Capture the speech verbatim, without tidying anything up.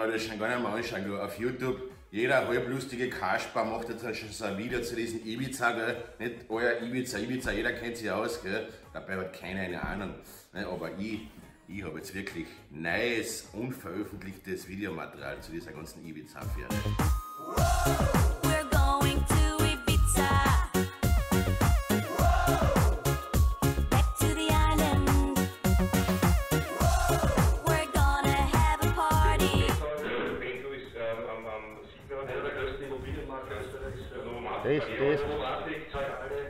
mir das schon gar nicht mehr anschauen, gell. Auf YouTube, jeder halblustige Kasper macht jetzt halt schon so ein Video zu diesem Ibiza, gell. Nicht euer Ibiza, Ibiza, jeder kennt sich aus, gell. Dabei hat keiner eine Ahnung. Ne? Aber ich, ich habe jetzt wirklich neues, unveröffentlichtes Videomaterial zu dieser ganzen Ibiza-Affäre. Das, das.